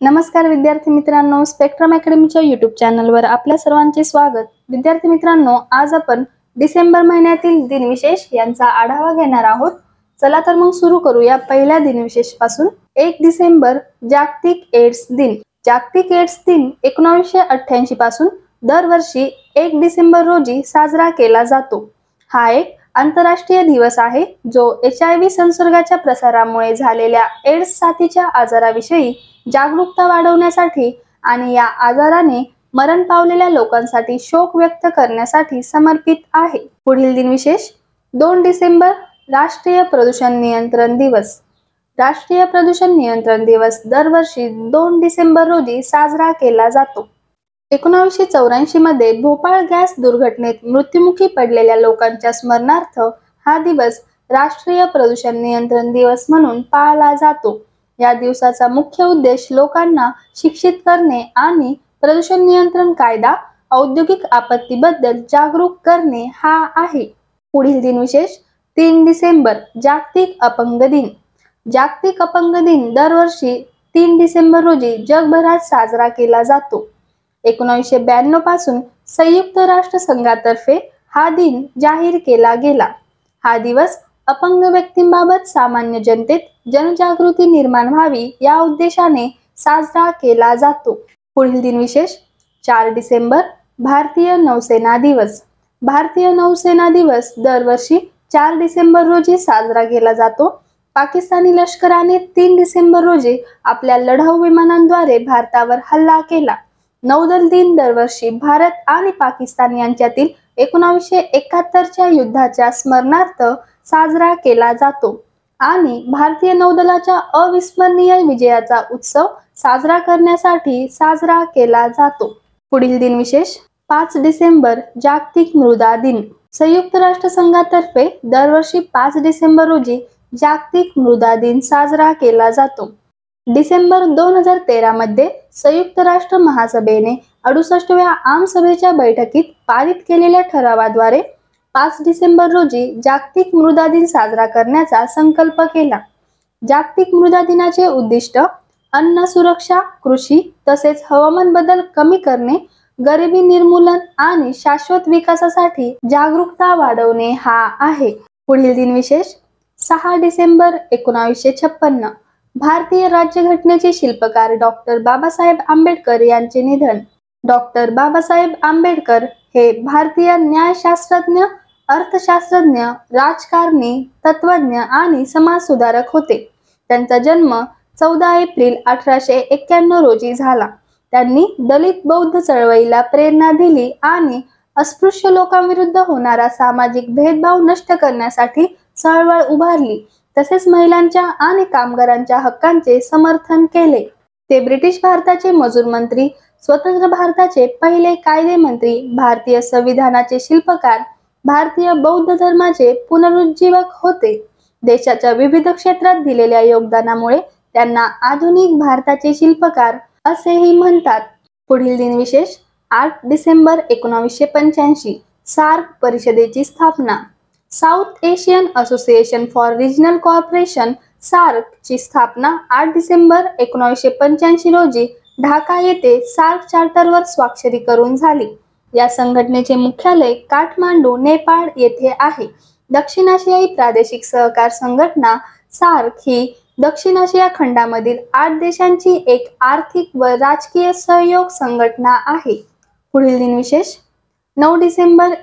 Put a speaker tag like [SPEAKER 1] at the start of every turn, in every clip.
[SPEAKER 1] नमस्कार विद्यार्थी मित्रांनो, स्पेक्ट्रम अकॅडमीच्या यूट्यूब चॅनलवर आपल्या सर्वांचे स्वागत। विद्यार्थी मित्रांनो, आज आपण डिसेंबर महिन्यातील दिनविशेष यांचा आढावा घेणार आहोत। चला तर मग सुरू करूया पहिल्या दिनविशेष पासून। 1 डिसेंबर जागतिक एड्स दिन। जागतिक एड्स दिन 1988 पासून दरवर्षी 1 डिसेंबर रोजी साजरा केला जातो। हा एक आंतरराष्ट्रीय दिवस आहे जो HIV संसर्गाच्या प्रसारामुळे झालेल्या एड्स साथीच्या आजाराविषयी जागरूकता वाढवण्यासाठी आणि या आजाराने मरण पावलेल्या लोकांसाठी शोक व्यक्त करण्यासाठी समर्पित आहे। पुढील दिनविशेष 2 डिसेंबर राष्ट्रीय प्रदूषण नियंत्रण दिवस। राष्ट्रीय प्रदूषण नियंत्रण दिवस दरवर्षी 2 डिसेंबर रोजी साजरा केला जातो। 1984 मध्ये भोपाळ गॅस दुर्घटनेत मृत्युमुखी पडलेल्या लोकांच्या स्मरणार्थ हा दिवस राष्ट्रीय प्रदूषण नियंत्रण दिवस म्हणून पाळला जातो। या दिवसाचा मुख्य उद्देश लोकांना शिक्षित करणे आणि प्रदूषण नियंत्रण कायदा, औद्योगिक आपत्तीबद्दल जागरूक करणे हा आहे। पुढील दिनविशेष 3 डिसेंबर जागतिक अपंग दिन। जागतिक अपंग दिन दरवर्षी 3 डिसेंबर रोजी जगभरात साजरा केला जातो। 1992 पासून संयुक्त राष्ट्र संघातर्फे हा दिन जाहीर केला गेला। हा दिवस अपंग व्यक्तींबाबत सामान्य जनतेत जनजागृती निर्माण व्हावी या उद्देशाने साजरा केला जातो। पुढील दिनविशेष 4 डिसेंबर भारतीय नौसेना दिवस। भारतीय नौसेना दिवस दरवर्षी 4 डिसेंबर रोजी साजरा केला जातो। पाकिस्तानी लष्कराने 3 डिसेंबर रोजी आपल्या लढाऊ विमानांद्वारे भारतावर हल्ला केला। नौदल दिन दरवर्षी भारत आणि पाकिस्तान यांच्यातील 1971 च्या युद्धाच्या स्मरणार्थ साजरा केला जातो आणि भारतीय नौदलाच्या अविस्मरणीय विजयाचा उत्सव साजरा करण्यासाठी साजरा केला जातो। पुढील दिनविशेष 5 डिसेंबर जागतिक मृदा दिन। संयुक्त राष्ट्र संघातर्फे दरवर्षी 5 डिसेंबर रोजी जागतिक मृदा दिन साजरा केला जातो। डिसेंबर 2013 मध्ये संयुक्त राष्ट्र महासभेने 68व्या आमसभेच्या बैठकीत पारित केलेल्या ठरावाद्वारे 5 डिसेंबर रोजी जागतिक मृदा दिन साजरा करण्याचा संकल्प केला। जागतिक मृदा दिनाचे उद्दिष्ट अन्न सुरक्षा, कृषी तसेच हवामान बदल कमी करणे, गरिबी निर्मूलन आणि शाश्वत विकासासाठी जागरूकता वाढवणे हा आहे। पुढील दिनविशेष 6 डिसेंबर 1956 भारतीय राज्यघटनेचे शिल्पकार डॉक्टर बाबासाहेब आंबेडकर यांचे निधन। डॉक्टर बाबासाहेब आंबेडकर हे भारतीय न्यायशास्त्रज्ञ, अर्थशास्त्रज्ञ, राजकारणी, तत्वज्ञ आणि समाजसुधारक होते। त्यांचा जन्म 14 एप्रिल 1891 रोजी झाला। त्यांनी दलित बौद्ध चळवळीला प्रेरणा दिली आणि अस्पृश्य लोकांविरुद्ध होणारा सामाजिक भेदभाव नष्ट करण्यासाठी चळवळ उभारली। तसेच महिलांच्या आणि कामगारांच्या हक्कांचे समर्थन केले। ते ब्रिटिश भारताचे मजूर मंत्री, स्वतंत्र भारताचे पहिले कायदे मंत्री, भारतीय संविधानाचे शिल्पकार, भारतीय बौद्ध धर्माचे पुनरुज्जीवक होते। देशाच्या विविध क्षेत्रात दिलेल्या योगदानामुळे त्यांना आधुनिक भारताचे शिल्पकार असेही म्हणतात। पुढील दिनविशेष 8 डिसेंबर 1985 सार्क परिषदेची स्थापना। South Asian Association for Regional Cooperation SAARC ची स्थापना 8 डिसेंबर 1985 रोजी ढाका येथे सार्क चार्टरवर स्वाक्षरी करून झाली। या संघटनेचे मुख्यालय काठमांडू, नेपाळ येथे आहे। दक्षिण आशियाई प्रादेशिक सहकार संघटना सार्क ही दक्षिण आशिया खंडामधील 8 देशांची एक आर्थिक व राजकीय सहयोग संघटना आहे। पुढील दिनविशेष 9 डिसेंबर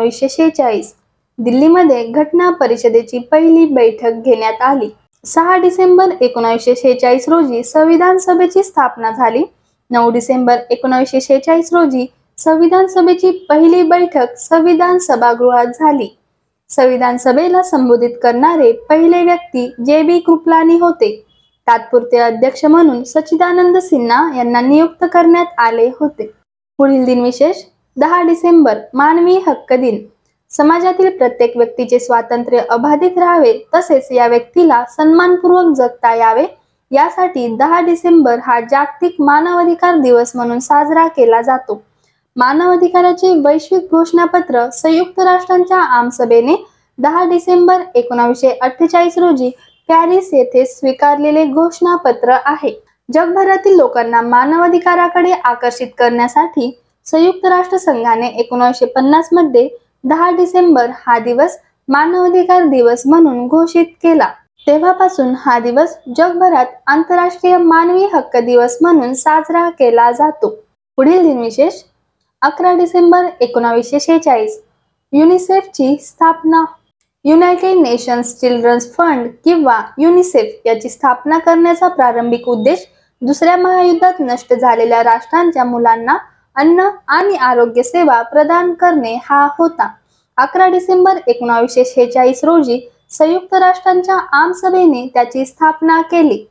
[SPEAKER 1] 1946 दिल्लीमध्ये घटना परिषदेची पहिली बैठक घेण्यात आली। 6 डिसेंबर 1946 रोजी संविधान सभेची स्थापना झाली। 9 डिसेंबर 1946 रोजी संविधान सभेची पहिली बैठक संविधान सभागृहात झाली। संविधान सभेला संबोधित करणारे पहिले व्यक्ती JB कृपलानी होते। तात्पुरते अध्यक्ष म्हणून सच्चिदानंद सिन्हा यांना नियुक्त करण्यात आले होते। पुढील दिनविशेष 10 डिसेंबर मानवी हक्क दिन। समाजातील प्रत्येक व्यक्तीचे स्वातंत्र्य अबाधित राहावे तसेच या व्यक्तीला सन्मानपूर्वक जगता यावे यासाठी 10 डिसेंबर हा जागतिक मानवाधिकार दिवस म्हणून साजरा केला जातो। मानवाधिकाराचे वैश्विक घोषणापत्र संयुक्त राष्ट्रांच्या आमसभेने 10 डिसेंबर 1948 रोजी पॅरिस येथे स्वीकारलेले घोषणापत्र आहे। जगभरातील लोकांना मानवाधिकाराकडे आकर्षित करण्यासाठी संयुक्त राष्ट्र संघाने 1950 मध्ये 10 डिसेंबर हा दिवस मानवाधिकार दिवस म्हणून घोषित केला. तेव्हापासून हा दिवस जगभरात आंतरराष्ट्रीय मानवी हक्क दिवस म्हणून साजरा केला जातो. पुढील दिनविशेष 11 डिसेंबर 1946 युनिसेफची स्थापना. युनायटेड नेशन्स चिल्ड्रन्स फंड किंवा युनिसेफ याची स्थापना करण्याचा प्रारंभिक उद्देश दुसऱ्या महायुद्धात नष्ट झालेल्या राष्ट्रांच्या मुलांना अन्न आणि आरोग्य सेवा प्रदान करणे हा होता. 11 डिसेंबर 1946 रोजी संयुक्त राष्ट्रांच्या आमसभेने त्याची स्थापना केली.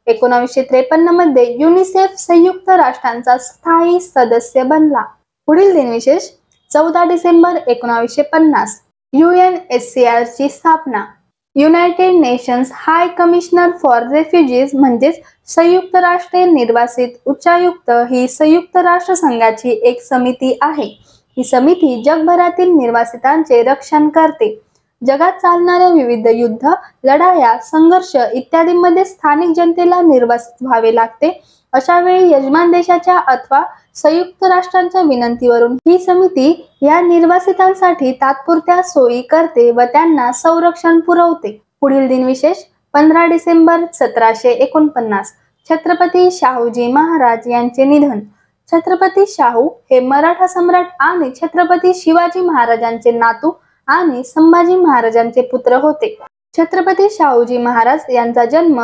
[SPEAKER 1] 1953 मध्ये युनिसेफ संयुक्त राष्ट्रांचा स्थायी सदस्य बनला. पुढील दिनविशेष 14 डिसेंबर 1950 UNHCR ची स्थापना. United Nations High Commissioner for Refugees म्हणजेच संयुक्त राष्ट्रे निर्वासित उच्चायुक्त ही संयुक्त राष्ट्र संघाची एक समिती आहे. ही समिती जगभरातील निर्वासितांचे रक्षण करते. जगात चालणाऱ्या विविध युद्ध, लढाया, संघर्ष इत्यादींमध्ये स्थानिक जनतेला निर्वासित व्हावे लागते. अशा वेळी यजमान देशाच्या अथवा संयुक्त राष्ट्रांच्या विनंतीवरून ही समिती या निर्वासितांसाठी तात्पुरत्या सोयी करते व त्यांना संरक्षण पुरवते. पुढील दिनविशेष 15 डिसेंबर 1749 छत्रपती शाहूजी महाराज यांचे निधन. छत्रपती शाहू हे मराठा सम्राट आणि छत्रपती शिवाजी महाराजांचे नातू आणि संभाजी महाराजांचे पुत्र होते. छत्रपती शाहूजी महाराज यांचा जन्म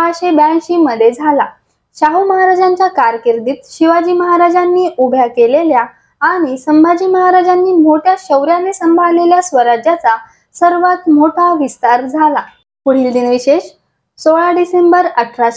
[SPEAKER 1] 1682 मध्ये झाला. शाहू महाराजांच्या कारकिर्दीत शिवाजी महाराजांनी उभ्या केलेल्या आणि संभाजी महाराजांनी मोठ्या शौर्याने सांभाळलेल्या स्वराज्याचा सर्वात मोठा विस्तार झाला. पुढील दिनविशेष 16 डिसेंबर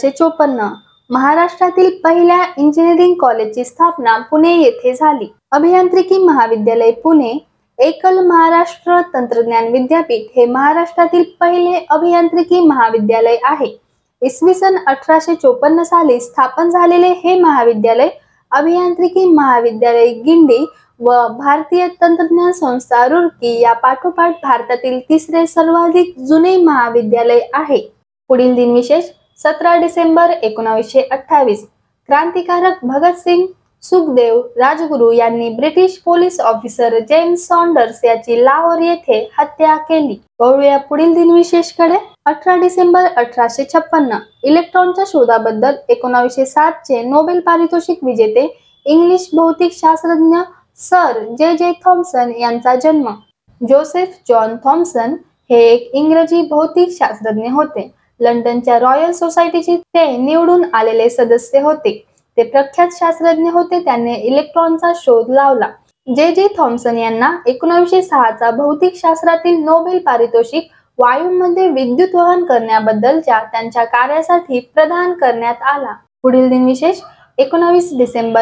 [SPEAKER 1] 1854 महाराष्ट्रातील पहिल्या इंजिनिअरिंग कॉलेजची स्थापना पुणे येथे झाली. अभियांत्रिकी महाविद्यालय पुणे एकल महाराष्ट्र तंत्रज्ञान विद्यापीठ हे महाराष्ट्रातील पहिले अभियांत्रिकी महाविद्यालय आहे. इसवी सन 1854 साली स्थापन झालेले हे महाविद्यालय अभियांत्रिकी महाविद्यालय गिंडी व भारतीय तंत्रज्ञान संस्था रुड़की या पाठोपाठ भारतातील तिसरे सर्वाधिक जुने महाविद्यालय आहे. पुढील दिनविशेष 17 डिसेंबर 1928 क्रांतिकारक भगतसिंग सुखदेव राजगुरू यांनी British police officer James Saunders याची लाहोर येथे हत्या केली. वळूया पुढील दिनविशेषकडे. 18 डिसेंबर 1856 इलेक्ट्रॉनच्या शोधाबद्दल 1907 चे नोबेल पारितोषिक विजेते इंग्लिश भौतिक शास्त्रज्ञ सर जे थॉम्सन यांचा जन्म. जोसेफ जॉन थॉम्सन हे एक इंग्रजी भौतिक शास्त्रज्ञ होते. लंडनच्या रॉयल सोसायटीचे ते निवडून आलेले सदस्य होते. ते प्रख्यात शास्त्रज्ञ होते. त्यांनी इलेक्ट्रॉनचा शोध लावला. जे थॉम्सन यांना 1906 चा भौतिक शास्त्रातील नोबेल पारितोषिक वायूमध्ये विद्युत वहन करण्याबद्दलच्या त्यांच्या कार्यासाठी प्रदान करण्यात आला. पुढील दिनविशेष 19 डिसेंबर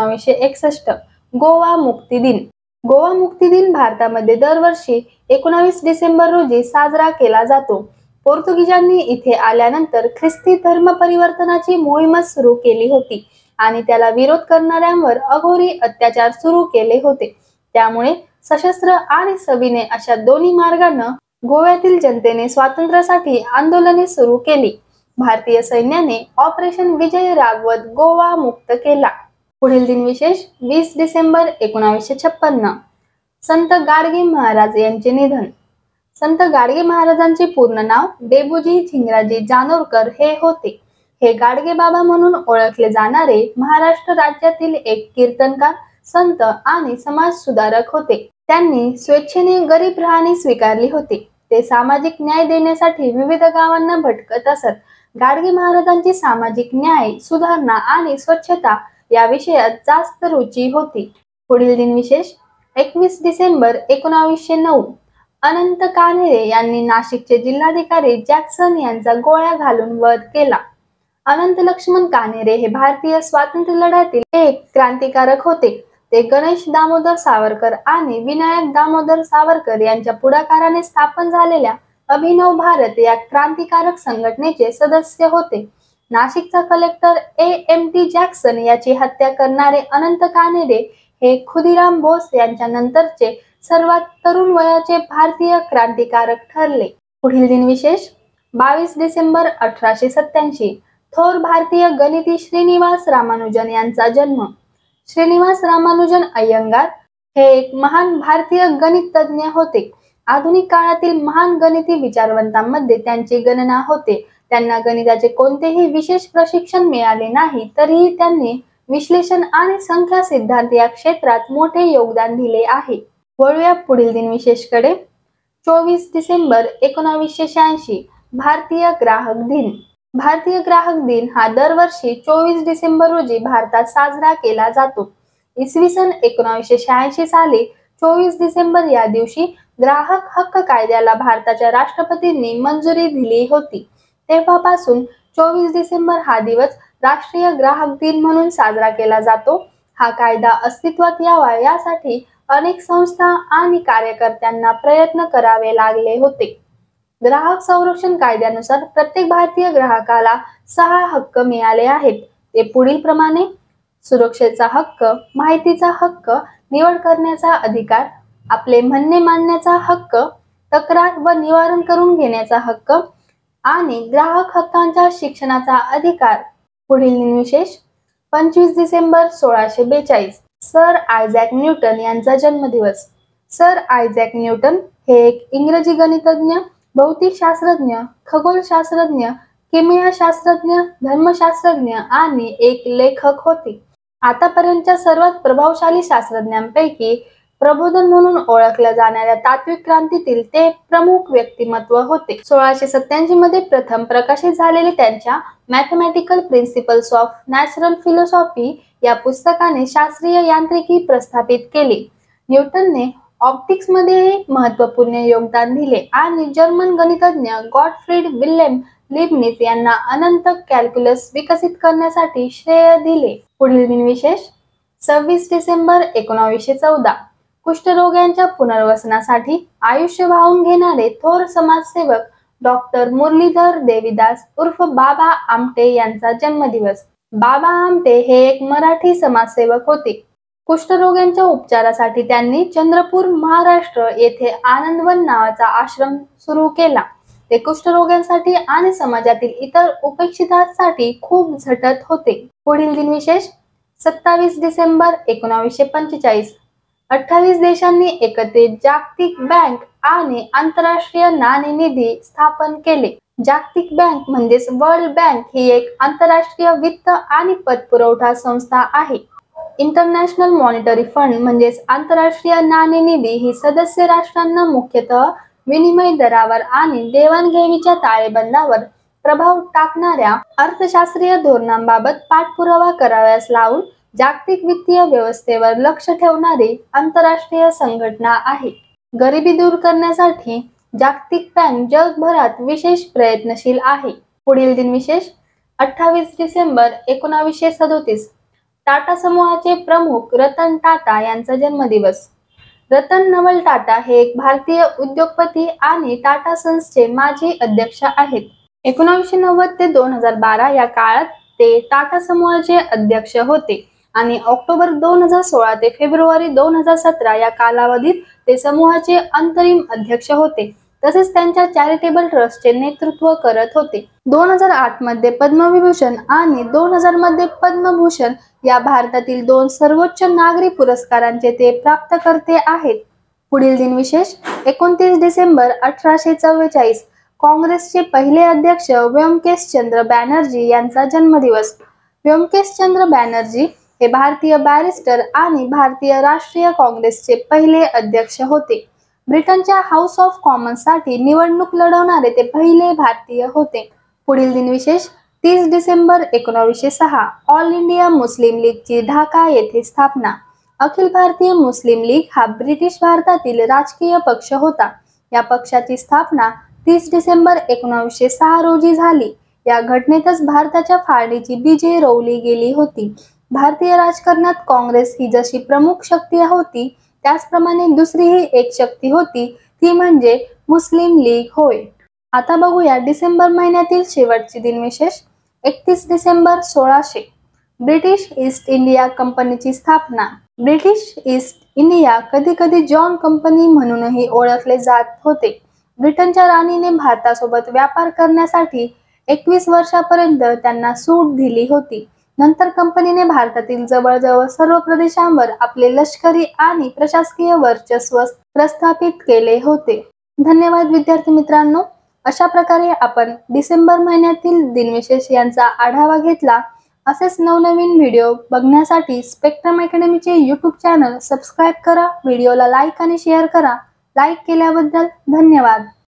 [SPEAKER 1] 1961 गोवा मुक्ती दिन. गोवा मुक्ती दिन भारतामध्ये दरवर्षी 19 डिसेंबर रोजी साजरा केला जातो. पोर्तुगीजांनी इथे आल्यानंतर ख्रिस्ती धर्म परिवर्तनाची मोहीम सुरू केली होती आणि त्याला विरोध करणाऱ्यांवर अघोरी अत्याचार सुरू केले होते. त्यामुळे सशस्त्र आणि सविने अशा दोन्ही मार्गाने गोव्यातील जनतेने स्वातंत्र्यासाठी आंदोलने सुरू केली. भारतीय सैन्याने ऑपरेशन विजय राबवत गोवा मुक्त केला. पुढील दिनविशेष 20 डिसेंबर 1956 संत गाडगे महाराज यांचे निधन. संत गाडगे महाराजांचे पूर्ण नाव डेबूजी झिंगराजी जानोरकर हे होते. हे गाडगे बाबा म्हणून ओळखले जाणारे महाराष्ट्र राज्यातील एक कीर्तनकार, संत आणि समाज सुधारक होते. त्यांनी स्वेच्छेने गरीब राहणी स्वीकारली होती. ते सामाजिक न्याय देण्यासाठी विविध गावांना भटकत असत. गाडगे महाराजांची सामाजिक न्याय, सुधारणा आणि स्वच्छता या विषयात जास्त रुची होती. पुढील दिनविशेष 21 डिसेंबर 1909 अनंत कान्हेरे यांनी नाशिकचे जिल्हाधिकारी जॅक्सन यांचा गोळ्या घालून वध केला. अनंत लक्ष्मण कान्हेरे हे भारतीय स्वातंत्र्य लढ्यातील एक क्रांतिकारक होते. ते गणेश दामोदर सावरकर आणि विनायक दामोदर सावरकर यांच्या पुढाकाराने स्थापन झालेल्या अभिनव भारत या क्रांतिकारक संघटनेचे सदस्य होते. नाशिकचा कलेक्टर AMT जॅक्सन याची हत्या करणारे अनंत कान्हेरे हे खुदिराम बोस यांच्या नंतरचे सर्वात तरुण वयाचे भारतीय क्रांतिकारक ठरले. पुढील दिनविशेष 22 डिसेंबर 1887 थोर भारतीय गणिती श्रीनिवास रामानुजन यांचा जन्म. श्रीनिवास रामानुजन अय्यंगार हे एक महान भारतीय गणित तज्ञ होते. आधुनिक काळातील महान गणिती विचारवंतांमध्ये त्यांची गणना होते. त्यांना गणिताचे कोणतेही विशेष प्रशिक्षण मिळाले नाही, तरीही त्यांनी विश्लेषण आणि संख्या सिद्धांत या क्षेत्रात मोठे योगदान दिले आहे. वळूया पुढील दिनविशेषकडे. 24 डिसेंबर 1986 भारतीय ग्राहक दिन. भारतीय ग्राहक दिन हा दरवर्षी 24 डिसेंबर रोजी भारतात साजरा केला जातो. इसवी सन 1986 साली 24 डिसेंबर या दिवशी ग्राहक हक्क कायद्याला भारताच्या राष्ट्रपतींनी मंजुरी दिली होती. तेव्हापासून 24 डिसेंबर हा दिवस राष्ट्रीय ग्राहक दिन म्हणून साजरा केला जातो. हा कायदा अस्तित्वात यावा यासाठी अनेक संस्था आणि कार्यकर्त्यांना प्रयत्न करावे लागले होते. ग्राहक संरक्षण कायद्यानुसार प्रत्येक भारतीय ग्राहकाला 6 हक्क मिळाले आहेत. ते पुढील प्रमाणे: सुरक्षेचा हक्क, माहितीचा हक्क, निवड करण्याचा अधिकार, आपले म्हणणे मांडण्याचा हक्क, तक्रार व निवारण करून घेण्याचा हक्क आणि ग्राहक हक्कांच्या शिक्षणाचा अधिकार. पुढील दिनविशेष. 25 डिसेंबर 1642 सर आयझॅक न्यूटन यांचा जन्मदिवस. सर आयझॅक न्यूटन हे एक इंग्रजी गणितज्ञ, भौतिकशास्त्रज्ञ, खगोलशास्त्रज्ञ, किमयाशास्त्रज्ञ, धर्मशास्त्रज्ञ आणि एक लेखक होते. आतापर्यंतच्या सर्वात प्रभावशाली शास्त्रज्ञांपैकी प्रबोधन म्हणून ओळखल्या जाणाऱ्या तात्विक क्रांतीतील ते प्रमुख व्यक्तिमत्व होते. 1687 मध्ये प्रथम प्रकाशित झालेले त्यांच्या mathematical principles of natural philosophy या पुस्तकाने शास्त्रीय यांत्रिकी प्रस्थापित केले. न्यूटनने ऑप्टिक्स मध्ये महत्त्वपूर्ण योगदान दिले आणि जर्मन गणितज्ञ गॉटफ्रीड विल्हेम लिबनिझ यांना अनंत कॅल्क्युलस विकसित करण्यासाठी श्रेय दिले. पुढील दिनविशेष. 26 डिसेंबर 1914 कुष्ठरोग्यांच्या पुनर्वसनासाठी आयुष्य वाहून घेणारे थोर समाजसेवक डॉक्टर मुरलीधर देवीदास उर्फ बाबा आमटे यांचा जन्मदिवस. बाबा आमटे हे एक मराठी समाजसेवक होते. कुष्ठरोग्यांच्या उपचारासाठी त्यांनी चंद्रपूर, महाराष्ट्र येथे आनंदवन नावाचा आश्रम सुरू केला. ते कुष्ठरोग्यांसाठी आणि समाजातील इतर उपेक्षितांसाठी खूप झटत होते. पुढील दिनविशेष. 27 डिसेंबर 1945 28 देशांनी एकत्रित जागतिक बँक आणि आंतरराष्ट्रीय नाणेनिधी स्थापन केले. जागतिक बँक म्हणजेच वर्ल्ड बँक ही एक आंतरराष्ट्रीय वित्त आणि पतपुरवठा संस्था आहे. इंटरनॅशनल मॉनिटरी फंड म्हणजेच आंतरराष्ट्रीय नाणेनिधी ही सदस्य राष्ट्रांना मुख्यतः विनिमय दरावर आणि देवाणघेवीच्या ताळेबंदावर प्रभाव टाकणाऱ्या अर्थशास्त्रीय धोरणांबाबत पाठपुरावा करावयास लावून जागतिक वित्तीय व्यवस्थेवर लक्ष ठेवणारी आंतरराष्ट्रीय संघटना आहे. गरिबी दूर करण्यासाठी जागतिक बँक जगभरात विशेष प्रयत्नशील आहे. पुढील दिनविशेष. 28 डिसेंबर 1937 टाटा समूहाचे प्रमुख रतन टाटा यांचा जन्मदिवस. रतन नवल टाटा हे एक भारतीय उद्योगपती आणि टाटा सन्सचे माजी अध्यक्ष आहेत. 1990 ते 2012 या काळात ते टाटा समूहाचे अध्यक्ष होते आणि ऑक्टोबर 2016 ते फेब्रुवारी 2017 या कालावधीत ते समूहाचे अंतरिम अध्यक्ष होते. तसेच त्यांच्या चॅरिटेबल ट्रस्टचे नेतृत्व करत होते. 2008 मध्ये पद्मविभूषण आणि 2000 मध्ये पद्मभूषण या भारतातील 2 सर्वोच्च नागरी पुरस्कारांचे ते प्राप्तकर्ते आहेत. पुढील दिनविशेष. 29 डिसेंबर 1844 काँग्रेसचे पहिले अध्यक्ष व्यंकटेशचंद्र बॅनर्जी यांचा जन्मदिवस. व्यंकटेशचंद्र बॅनर्जी हे भारतीय बॅरिस्टर आणि भारतीय राष्ट्रीय काँग्रेसचे पहिले अध्यक्ष होते. ब्रिटनच्या हाऊस ऑफ कॉमन्ससाठी निवडणूक लढवणारे ते पहिले भारतीय होते. पुढील दिनविशेष. 30 डिसेंबर 1906 ऑल इंडिया मुस्लिम लीगची ढाका येथे स्थापना. अखिल भारतीय मुस्लिम लीग हा ब्रिटिश भारतातील राजकीय पक्ष होता. या पक्षाची स्थापना 30 डिसेंबर 1906 रोजी झाली. या घटनेतच भारताच्या फाळणीची बीजे रोवली गेली होती. भारतीय राजकारणात काँग्रेस ही जशी प्रमुख शक्ती होती, त्याचप्रमाणे दुसरीही एक शक्ती होती, ती म्हणजे मुस्लिम लीग होय. आता बघूया डिसेंबर महिन्यातील शेवटची दिनविशेष. 31 डिसेंबर 1600 ब्रिटिश ईस्ट इंडिया कंपनीची स्थापना. ब्रिटिश ईस्ट इंडिया कधी कधी जॉन कंपनी म्हणूनही ओळखले जात होते. ब्रिटनच्या राणीने भारतासोबत व्यापार करण्यासाठी 21 वर्षापर्यंत त्यांना सूट दिली होती. नंतर कंपनीने भारतातील जवळजवळ सर्व प्रदेशांवर आपले लष्करी आणि प्रशासकीय वर्चस्व प्रस्थापित केले होते. धन्यवाद विद्यार्थी मित्रांनो. अशा प्रकारे आपण डिसेंबर महिन्यातील दिनविशेष यांचा आढावा घेतला. असेच नवनवीन व्हिडिओ बघण्यासाठी स्पेक्ट्रम अकॅडमीचे यूट्यूब चॅनल सबस्क्राईब करा. व्हिडिओला लाईक आणि शेअर करा. लाईक केल्याबद्दल धन्यवाद.